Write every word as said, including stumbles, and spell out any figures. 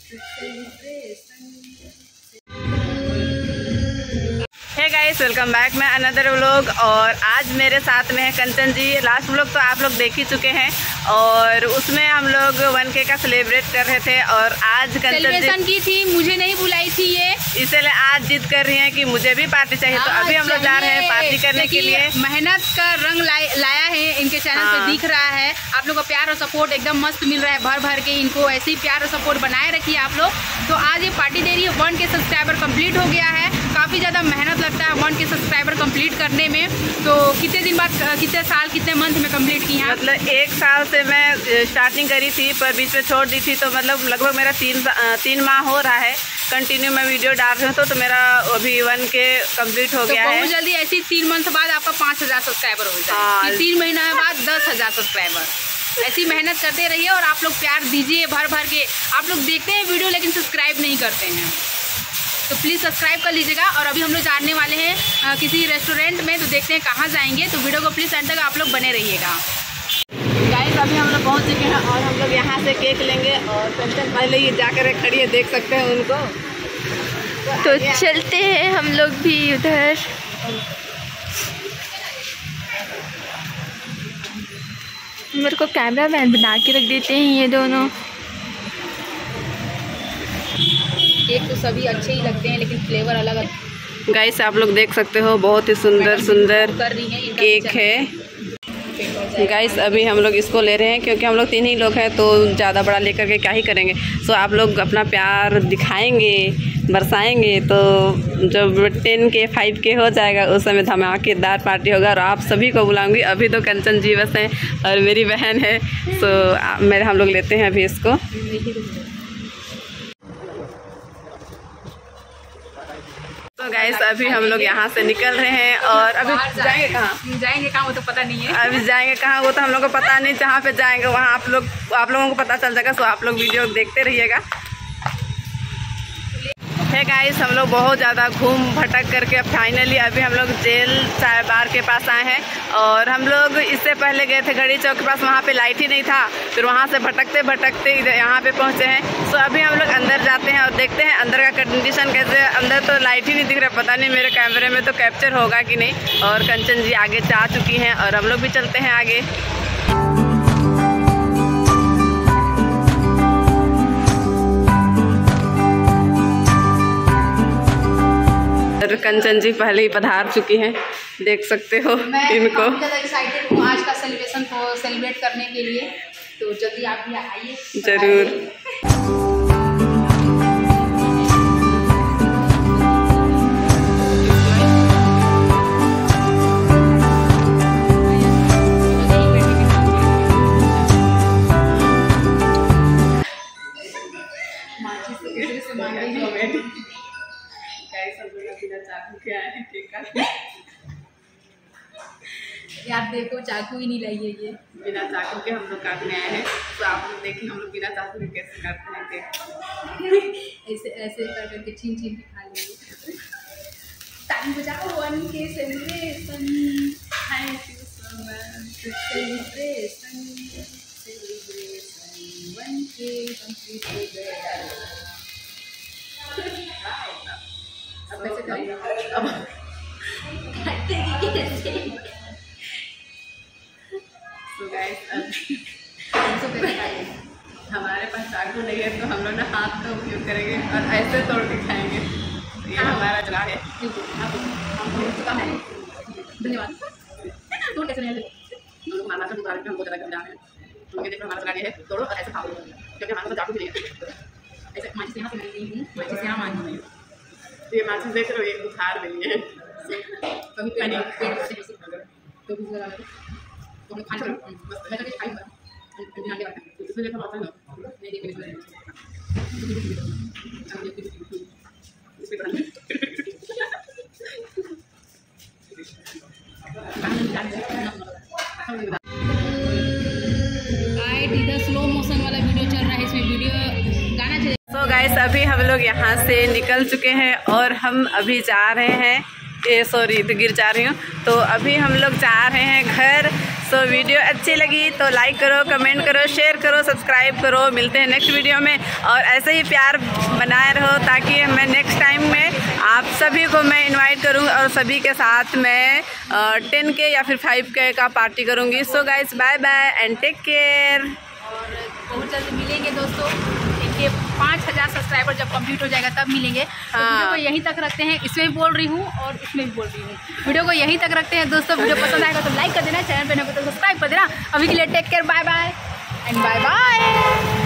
हे guys, welcome back मैं another vlog. और आज मेरे साथ में है कंचन जी। लास्ट व्लॉग तो आप लोग देख ही चुके हैं और उसमें हम लोग वन के का सेलिब्रेट कर रहे थे और आज कंचन जी की थी, मुझे नहीं बुलाई थी ये, इसलिए आज जिद कर रही हैं कि मुझे भी पार्टी चाहिए। तो अभी हम लोग जा रहे हैं पार्टी करने के लिए। मेहनत का रंग लाया है, इनके चैनल पे दिख रहा है। आप लोग का प्यार और सपोर्ट एकदम मस्त मिल रहा है, भर भर के। इनको ऐसे ही प्यार और सपोर्ट बनाए रखिए आप लोग। तो आज ये पार्टी दे रही है। वन के सब्सक्राइबर कंप्लीट हो गया है। काफ़ी ज़्यादा मेहनत लगता है वन के सब्सक्राइबर कंप्लीट करने में। तो कितने दिन बाद, कितने साल, कितने मंथ में कंप्लीट की है? मतलब एक साल से मैं स्टार्टिंग करी थी पर बीच में छोड़ दी थी। तो मतलब लगभग मेरा तीन तीन माह हो रहा है कंटिन्यू मैं वीडियो डाल रही हूँ। तो, तो मेरा अभी वन के कंप्लीट हो तो गया है। बहुत जल्दी ऐसी तीन मंथ बाद आपका पाँच हज़ार सब्सक्राइबर हो जाए। हाँ। तीन महीना बाद दस हज़ार सब्सक्राइबर। ऐसी मेहनत करते रहिए और आप लोग प्यार दीजिए भर भर के। आप लोग देखते हैं वीडियो लेकिन सब्सक्राइब नहीं करते हैं, तो प्लीज़ सब्सक्राइब कर लीजिएगा। और अभी हम लोग जाने वाले हैं आ, किसी रेस्टोरेंट में, तो देखते हैं कहाँ जाएंगे। तो वीडियो को प्लीज़ एंड तक आप लोग बने रहिएगा। गाइस, अभी हम लोग पहुँच चुके हैं और हम लोग यहाँ से केक लेंगे। और कंचन पहले ये जाकर खड़ी है, देख सकते हैं उनको। तो, तो चलते हैं हम लोग भी उधर। मेरे को कैमरा मैन बना के रख देते हैं ये दोनों। केक तो सभी अच्छे ही लगते हैं लेकिन फ्लेवर अलग अलग। गाइस, आप लोग देख सकते हो बहुत ही सुंदर सुंदर केक है। गाइस, अभी हम लोग इसको ले रहे हैं क्योंकि हम लोग तीन ही लोग हैं तो ज़्यादा बड़ा लेकर के क्या ही करेंगे। सो आप लोग अपना प्यार दिखाएंगे, बरसाएंगे। तो जब टेन के फाइव के हो जाएगा उस समय धमाकेदार पार्टी होगा और आप सभी को बुलाऊंगी। अभी तो कंचन जी बस हैं और मेरी बहन है। सो मेरे हम लोग लेते हैं अभी इसको। तो गाइस, अभी हम लोग यहाँ से निकल रहे हैं और अभी जाएंगे कहाँ जाएंगे कहाँ वो तो पता नहीं है। अभी जाएंगे कहाँ वो तो हम लोग को पता नहीं। जहाँ पे जाएंगे वहाँ आप लोग आप लोगों को पता चल जाएगा। सो आप लोग वीडियो देखते रहिएगा। है गाइस, हम लोग बहुत ज़्यादा घूम भटक करके अब फाइनली अभी हम लोग जेल चाय बार के पास आए हैं। और हम लोग इससे पहले गए थे घड़ी चौक के पास, वहाँ पे लाइट ही नहीं था। फिर वहाँ से भटकते भटकते इधर यहाँ पे पहुँचे हैं। सो अभी हम लोग अंदर जाते हैं और देखते हैं अंदर का कंडीशन कैसे। अंदर तो लाइट ही नहीं दिख रहा, पता नहीं मेरे कैमरे में तो कैप्चर होगा कि नहीं। और कंचन जी आगे जा चुकी हैं और हम लोग भी चलते हैं आगे। कंचन जी पहले ही पधार चुकी हैं, देख सकते हो इनको। मैं एक्साइटेड हूँ आज का सेलिब्रेशन को सेलिब्रेट करने के लिए। तो जल्दी आप भी आइए जरूर। यार देखो, चाकू ही नहीं लाई है ये। बिना चाकू के हम लोग काटने आए हैं। तो आप लोग देखिए हम लोग बिना चाकू के कैसे काटते हैं केक। ऐसे ऐसे कर करके छीन छीन के खा लेंगे। ताली बजाओ one K celebration. Thank you so much. Celebration celebration one K complete हो गया। अब कैसे करें? अब तो गाइस, हमारे पास चाकू नहीं है तो हम लोग ना हाथ का उपयोग करेंगे और ऐसे तोड़ के खाएंगे। तो ये हमारा चला है। धन्यवाद। तोड़ कैसे नहीं लोग माना का दुकान पे हमको ज़्यादा जाना है। तो ये देखो हमारा चला है, तोड़ो और ऐसे खाओ क्योंकि हमारे पास चाकू भी नहीं है। ऐसे माचिस यहाँ से मैं ली हूँ, माचिस यहाँ मान नहीं। तो ये माचिस देख रहे हो, ये बुखार में लिए कभी पेट पेट से ऐसे तो कुछ लगा तो मैं खाना बस मैं तो कुछ खाऊंगा ध्यान दे रहा हूं। इसमें देखो आता है ना, नहीं देख रहे हैं इस पे बना आइट इधर स्लो मोशन वाला वीडियो चल रहा है, इसमें वीडियो गाना चल। सो गाइस, अभी हम लोग यहाँ से निकल चुके हैं और हम अभी जा रहे हैं, ए सॉरी तो गिर जा रही हूँ। तो अभी हम लोग जा रहे हैं घर। सो वीडियो अच्छी लगी तो लाइक करो, कमेंट करो, शेयर करो, सब्सक्राइब करो। मिलते हैं नेक्स्ट वीडियो में और ऐसे ही प्यार बनाए रहो ताकि मैं नेक्स्ट टाइम में आप सभी को मैं इनवाइट करूँ और सभी के साथ मैं टेन के या फिर फाइव के का पार्टी करूँगी। So guys bye bye and take care. और बहुत जल्द मिलेंगे दोस्तों, इनके पाँच हज़ार सब्सक्राइबर जब कंप्लीट हो जाएगा तब मिलेंगे। हाँ। तो वीडियो को यहीं तक रखते हैं, इसमें भी बोल रही हूँ और इसमें भी बोल रही हूँ, वीडियो को यहीं तक रखते हैं दोस्तों। वीडियो पसंद आएगा तो लाइक कर देना, चैनल पे नए हो तो सब्सक्राइब कर देना। अभी के लिए take care, bye bye and bye bye.